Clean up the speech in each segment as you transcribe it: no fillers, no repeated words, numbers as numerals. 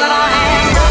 put our hands up.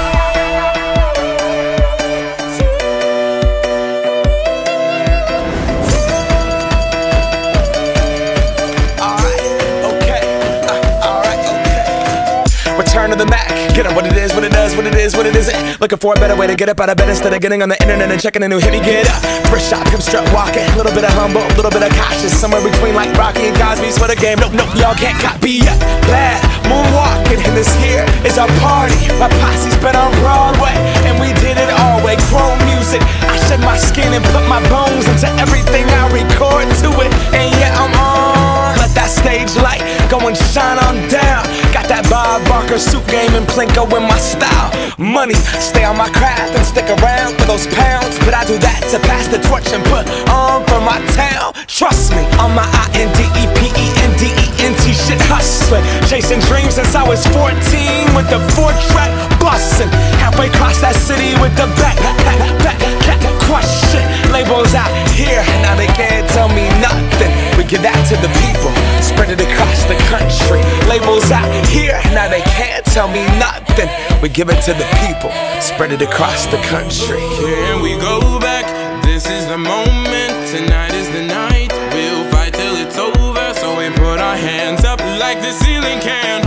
Return to the Mac, get up what it is, what it does, what it is, what it isn't. Looking for a better way to get up out of bed instead of getting on the internet and checking a new hit. Me get up, first shot, come strut walking. A little bit of humble, a little bit of cautious. Somewhere between like Rocky and Cosby's for the game. Nope, nope, y'all can't copy yet. Bad moonwalking, and this here is our party. My posse's been on Broadway, and we did it all way. Chrome music, I shed my skin and put my bones into everything I record to it. And yeah, I'm on. Let that stage light go and shine on down. Got that Bob Barker suit game and Plinko in my style. Money, stay on my craft and stick around for those pounds. But I do that to pass the torch and put on for my town. Trust me, on my INDEPENDENT shit hustling. Chasing dreams since I was 14 with the 4-track bustin'. Halfway across that city with the back crush shit. Labels out here, now they can't tell me nothing. We give that to the people, spread it across the country. Labels out here, now they can't tell me nothing. We give it to the people, spread it across the country. Here we go back, this is the moment. Tonight is the night, we'll fight till it's over. So we put our hands up like the ceiling can